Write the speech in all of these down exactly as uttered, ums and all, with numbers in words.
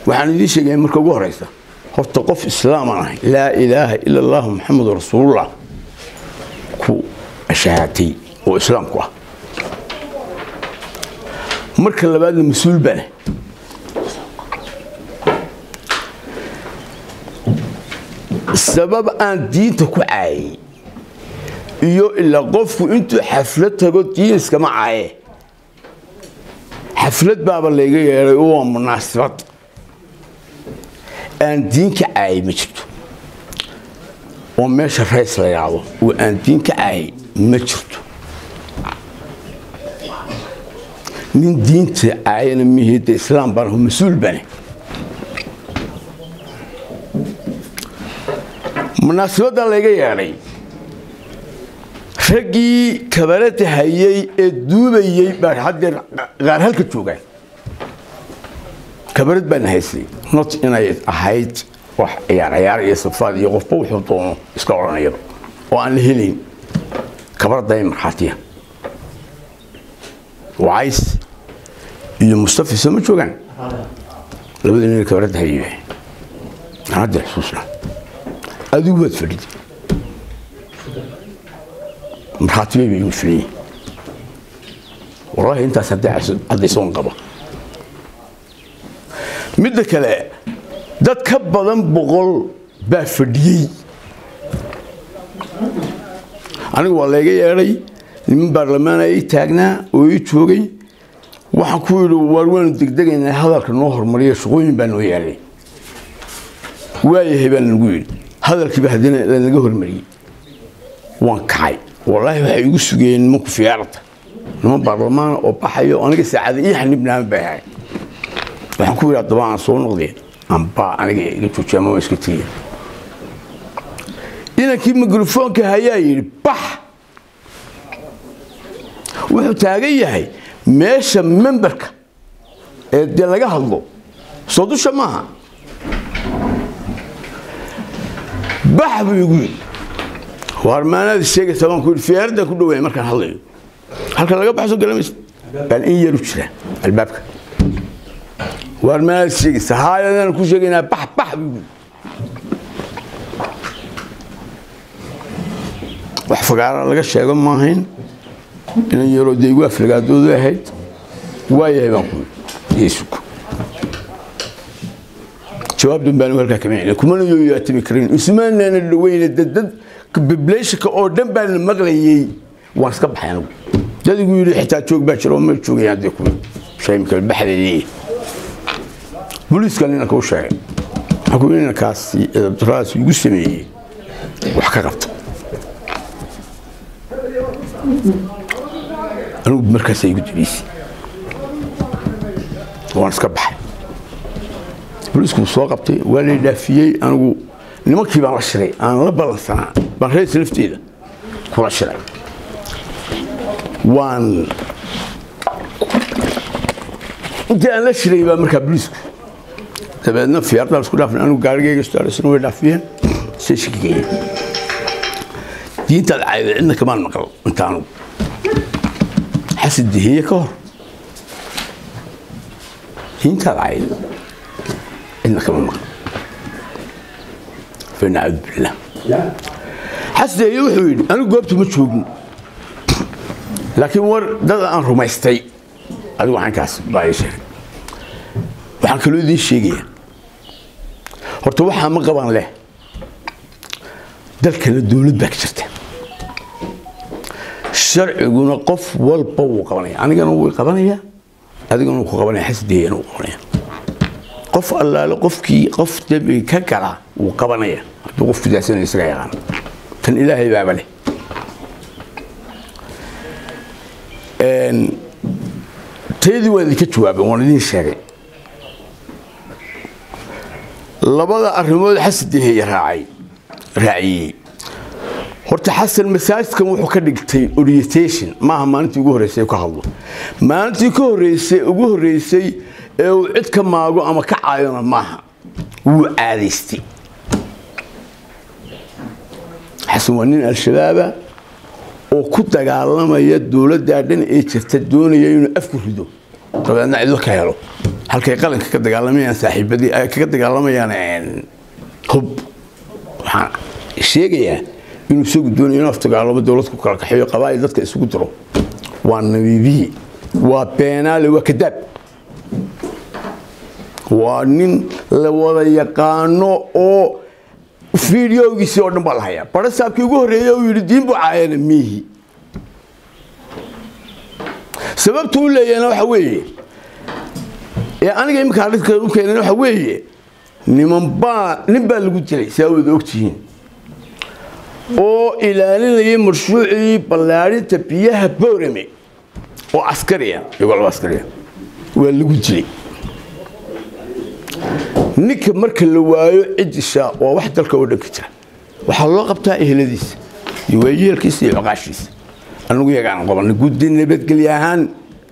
waxaan idin sheegay marka ugu horeysa horta qof islaam ah la ilaaha illa allah muhammad rasuulullah ku ashahati oo islaamku ah marka labaadna mas'uul bane sabab aan diinta ku caayay iyo ila qofku intuu xaflad tago diinska ma caaye xaflad baaba leega yeeray oo munaasabad aan diinka caayay ma jirto oo meesha rays la yaabo oo aan diinka caayay ma jirto من دينتي عاينا مهيد الإسلام بانه مسؤول بني مناسبة اللي جاي رجي كبرت هيي الدوبي بعد حد غير هالكتوجي كبرت بين هيسي نط إنا أحيد وح يعني يعني يصفاد يغفوا ويحطونه يسكرون يبا وأنا الهلين كبرت دايما حاتيه وعايز إنه مصطفى سمع شو كان لابد إنه كبرت هيبه هذا حسوسنا أدوبة فريد مرحاتي بيجون فري والله أنت صدق عدي صون قبا مدة كلا ده كبلن بقول بفردي أنا والله جاي من برلمان أي تاجنا ويتوجي وحكوا له وروان دقدق إن هذا النهر مريء شغوين بنو يعني وياه بن نقول هذا الكبه هدينا لنجهر مريء وان كعي والله هيجوس جين ممكن في عرض من برلمان أو بحيو أنا قصة عادية إحنا بنعمل بها وحكوا له طبعا صون غدين أم با أنا قلت شو ما مسكتيه إنا كيف ميكروفون كهياي بح wuxuu taagan yahay meesha memberka ee de laga hadlo soo dusha maaha baxbu igu warmaanada sheegay taban ku fiirda ku dhaweey markaan hadlayo halka laga baxso galamis bal in yaru jira albaabka warmaanada sheegay sahaayadan ku sheegayna bax bax igu wax fagaara laga sheego maahayn إن يرود يوقف لقادو ذهيد وياه يبانكم يسوق شباب دنبان وركا كمان كمان يو يأتي مكرين اسمعنا أن اللوين الدد ببليش كأو دنبان المغلي واسكب حيانو جد يقولوا حتى تشوك بشر وما تشوك يعدكم شيء مثل البحر اللي بوليس قال لنا كل شيء أقول لنا كاسي راس يقسمي وحكرت أنا بمركز يقول بيسي وأنا سكبح بلسكم سواقبتي ولا دافيي أنا أقول نمكي بان رشري أنا لا بلسنا بان رئيس نفتي ده كل رشري وان أنت أنا شري بمركز بلسك تبعنا في أرض السكولة أنا قارجي يستار سنوي دافيين سيشكي دي أنت عندنا كمان مقال أنت أنا حسد هي كور انت العين انك من فنعوذ بالله حسد هي وحيد انا قلت مشهود لكن ور دد ان رميستي ادي waxaan kaas baayishay waxaan kale idin sheegaya horta waxa ma qaban leh dalka dawlad baa jirta sharciguna qof walba uu qabanaya anigana uu qabanaya adiguna uu qabanaya xisbiga uu qabanaya qof allaale qofkii qof dabi ka kala uu qabanaya haduu qof fidaasana isaga yaqaan tan ilaahay baa bale een teedii waa idinka jawaabay waan idin sheegay labada arrimood xisbiga raacay raaciyay horta xasan masaajidkan wuxuu ka dhigtay orientation maaha maalintii ugu horeysay ka hadlo maalintii ka horeysay ugu horeysay ee uu cid ka maago ama ka caayona maaha wuu caadaystay xasan waa nin al-shabaab oo ku dagaalamaya dawladda dhan ee jirta doonaya inuu afku rido tabaana cid ka helo halkay qalanka ka dagaalamayaan saaxiibadii ay kaga dagaalamayaan hub waxaan sheegayaa inuu soo gudboonayo inuu afdagaalamo dawlad ku kala kaxeeyo qabaa'il dadka isugu diro waa nabiibi waa beenaale waa kadaab waa nin la wada yaqaano oo fiidiyowgiisii oo dhan baa la hayaa bara saabkii ugu horreeyay uu yidhi diin buu caayana miihi sababtu uu leeyahayna waxa weeye ee aniga imika hadalka u keenay waxa weeye niman baa nin baa lagu dilay si aad ogtihiin oo ilaalinayay mashruucii ballaarinta biyaha Boorame oo askariya iyagoo askariya waa lagu dilay ninka marka la waayo cidisha waa wax dalka oo dhan ka jira waxa loo qabtaa eheladiisa iyo weeyelkiisa iyo qaqashiisa anigu yagaan qaban guddi nabadgelyo ahaan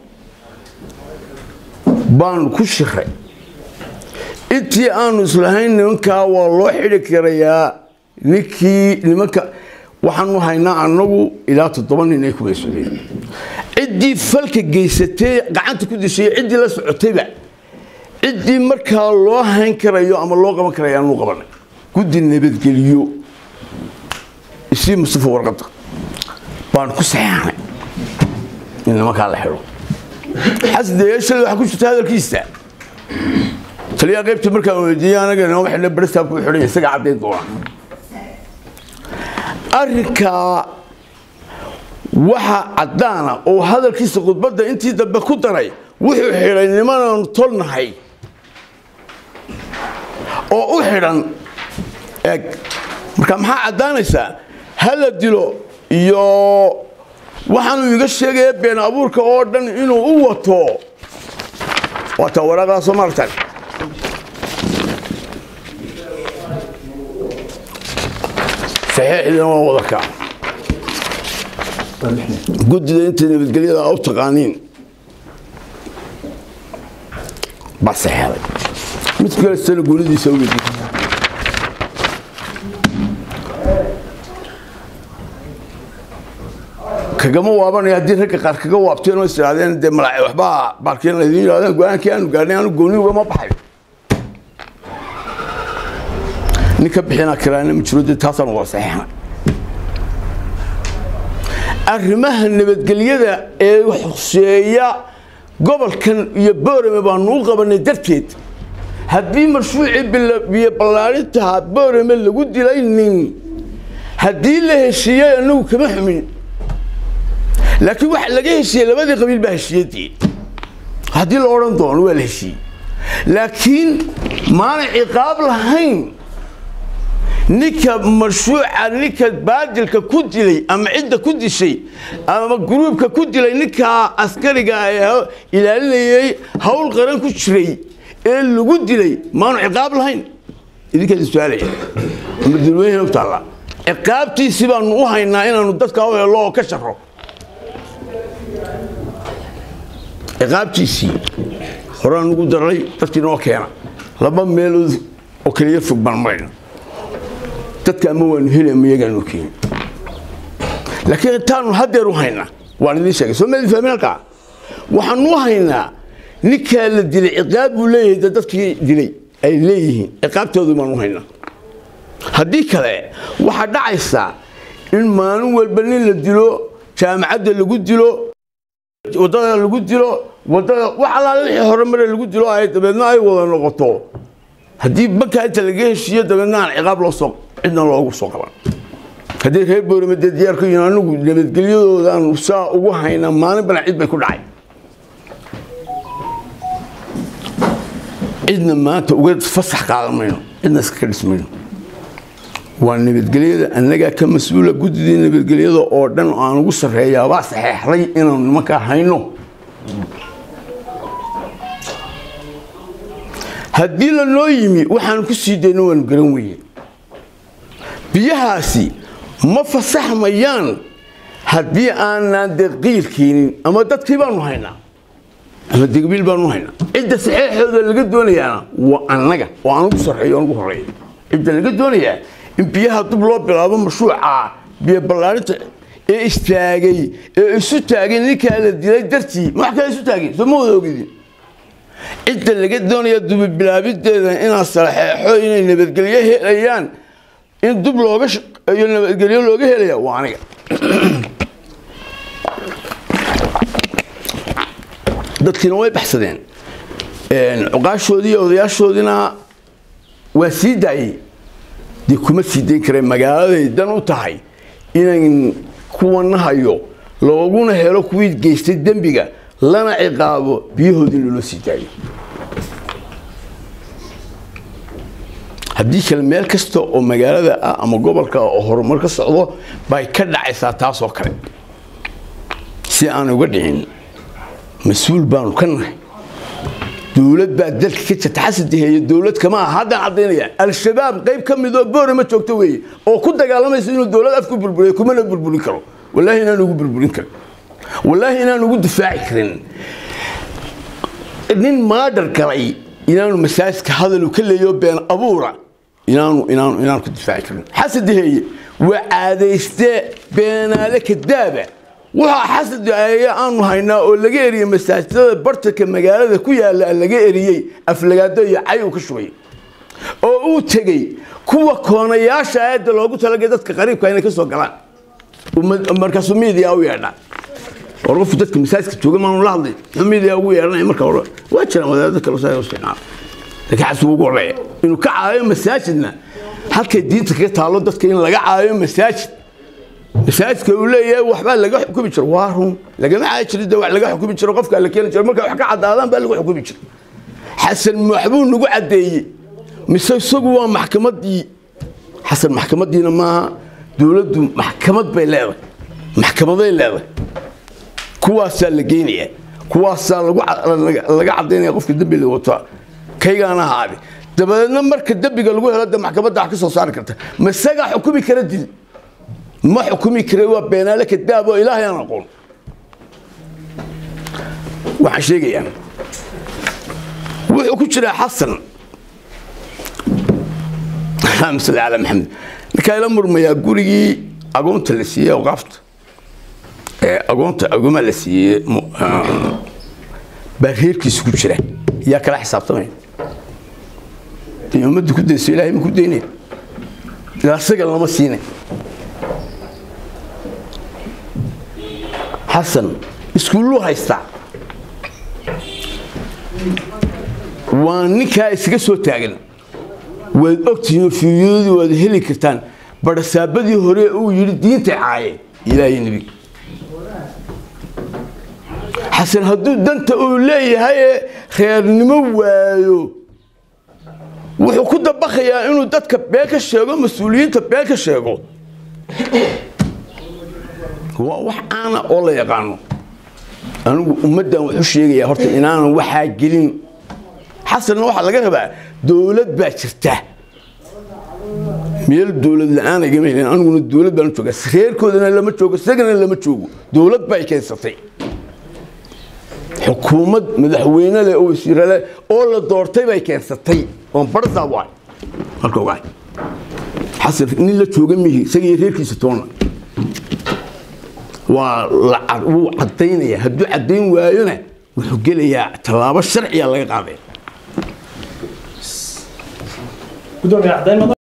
baan ku shaqay intii aanu islahayn nimanka waa loo xidhi karayaa ninkii nimanka waxaanu haynaa anagu ilaa toddoba nin ay ku weesudeen cidii falka geysatay gacanta ku dishay cidii la socotayba cidii markaa loo hayn karayo ama loo qaban karayo aanu qabanay guddi nabadgelyo isii Mustafa warqada baan ku saxaanay in nimanka la xiro xasdeeyay waxa ku jirta hadalkiisa taliya qaybta markaa weydiiyay anaga inoo waxna barista ku xidhay isaga cadeyn doona arrinka waxa cadaana oo hadalkiisa khudbada intii dambe ku daray wuxuu xiray niman tolnahay oo u xiran eeg marka maxaa cadaanaysa hal dilo iyo waxaanu iga sheegay been abuurka oo dhan inuu u wato wata waraqa Soomaaliyeed saxiixna waa wadaka guddiga inta nabadgelyada oo taqaaniin bas xeelay mid kale sano guulidiisa u yidhi kagama waabanaya hadii ragga qaar kaga waabteen oo israadeen de malaa waxba barkeen la yiraahdo go'aankii aanu gaarnay aanu gooni uga ma baxay ninka bixina karaana majruud taasan waa saxiix arrimaha nabadgelyada ee xuseeya gobolkan iyo Boorame baan u qabanay darteed haddii mashruuci biyo ballaarinta Boorame lagu dilay nin haddii la heshiiyay anagu kama xumin laakiin waxa laga heshiiyay labadii qabiil baa heshiiyay haddii la oran doono waa la heshiiyay laakiin maana ciqaab lahayn ninka mashruuca ninka baadilka ku dilay ama cidda ku dishay ama gruubka ku dilay ninka askariga ah ilaalinayay hawl qaran ku jiray ee lagu dilay maana ciqaab lahayn idinka su'aalay ama dilweyne u taala ciqaabtiisi baan u haynaa inaanu dadka u helo ka shaqo ciqaabtiisi horaan ugu daray dadkii noo keena laba meel oo kaliya fog baan marayna dadka ama waan helay miyagaan u keen laakiin taanu hadeer u haynaa waan idin sheegay soo meelii fahminalka waxaan u haynaa ninka la dilay ciqaab uu leeyahay dadkii dilay ay leeyihiin ciqaabtoodu maan u haynaa haddii kale waxa dhacaysa in maalin walba nin la dilo jaamacadda lagu dilo wadada lagu dilo wadada waxa la wixii hore mar lagu dilo ay dabeedna ay wada noqoto haddii banka inta laga heshiiyo dabeedna aan ciqaab loo soo cidna loogu soo qaban haddii reer Boorame diyaar ku yihiin anagu nabadgelyadooda aan saa ugu hayna maalin bana cid bay ku dhacay cidna maanta uga fasax qaadanayno cidna iska dhismayno waa nabadgelyada anaga ka mas'uula guddida nabadgelyada oo dhan aan ugu sareeyaa waa saxeexday inaan nimanka hayno haddii la noo yimi waxaan ku sii deeyno waan garan weeyay biyahaasi ma fasaxmayaan haddii aanan daqiiqinin ama dadkii baanu haynaa ama degbiil baanu haynaa cidda saxeexooda laga doonayaa waa anaga oo aan ugu sareeyo aan ugu horeeyo cidda laga doonayaa in biyaha dib loo bilaabo mashruuca biyo ballaarinta ee istaagay ee isu taagay ninka la dilay dartii ma wax kale isu taagay soo ma wada ogidin inta laga doonayo dub bilaabideeda inaan salaxeexo inay nabadgelyo helayaan in dub looga iyo nabadgelyo looga helayo waa aniga dadkina way baxsadeen een uqaashoodii odayaashoodina waa sii daayay dii kuma sii deyn kareen magaalada dan u tahay inaan kuwana hayo looguna helo kuwii geystay dambiga lana ciqaabo biyahoodii loo sii daayo haddii kale meel kasta oo magaalada ah ama gobolka oo horumar ka socdo bay ka dhacaysaa taas oo kale si aan uga dhicin مسؤول بانو كنا دولت بعد ذلك كنت تحسد هي دولت كمان هذا عضينا الشباب قيب كم يدور بور ما تشوكتوي أو كنت قال ما يصير الدولت أفكر بالبري كمان بالبري كرو والله هنا نقول بالبري كرو والله هنا نقول دفاع كرين إنن ما در كراي إننا المساس كهذا لو كل يوم بين أبورة إننا إننا إننا كنت دفاع كرين حسد هي وعادة يستاء بين لك الدابة waxa xasad ay aan hayna oo laga eriyay masaajidada bartaka magaalada ku yaala laga eriyay aflagaado iyo cay u ka shubay oo uu tagay kuwa koonayaasha aad loogu talagalay dadka qariibka inay ka soo galaan markaas media u yeedha oo qof dadka masaajidka jooga ma la hadlay media ugu yeedhanay marka hore waa jira wadaadada kale soo isticmaal laakiin xasuu ugu horeeyay inuu ka caayo masaajidna halka diinta ka taalo dadka in laga caayo masaajid مساجد كله يا وحبال لقى حكومي شر وارهم لقى ما عايش رده لقى حكومي شر قفك اللي كان شر ما كان حكى عد هذا بقى لقى حكومي شر حسن محبون نقول عدي مسوي سقوا محكمة دي حسن محكمة دي لما دولة محكمة بيلاوي محكمة بيلاوي كواس اللي جيني كواس اللي لقى عديني قفك الدب اللي وطا كي أنا هذه تبى نمر كدب قال لقوا هذا محكمة ده حكي صار كرته مسجع حكومي كردي ما حكومي كريوة بين لك الداب وإلهي أنا أقول وحشيقي يعني وكتشري حسن مثل على محمد لكي الأمر ما يقولي أقومت اللسية وقفت أقومت أقوم اللسية برهير كيس كتشري يا كلا حساب طبعا يوم بدي كده إلهي ما كديني لا سجل الله مسيني حسن اسكولو هايستا وانكا اسكا سو تاغن واد اوغتيو فيودي واد هلي كرتان برسابدي هوري او يري دينتا عاي الهي نبي حسن هدو دنتا او ليهي خيرنمو وايو wuxuu ku dabaqayaa inuu dadka beel ka sheego mas'uuliyiinta beel ka sheego wax aan oo la yaqaano anigu ummadan wuxuu sheegayaa horta inaan waxa gelin xasan waxa laga rabaa dawlad baa jirta meel dawlad la'aan ay gameeyeen aniguna dawlad baan joogaa reerkoodana lama joogo sagana lama joogo dawlad bay keensatay xukuumad madaxweyne leh oo wasiir leh oo la doortay bay keensatay oo barza waay halka waay xasan in la jooga mihi sagay reerkiisa toona waa uu cadeynaya haduu cadeyn waayona wuxuu gelayaa talaabo sharci ah laga qaaday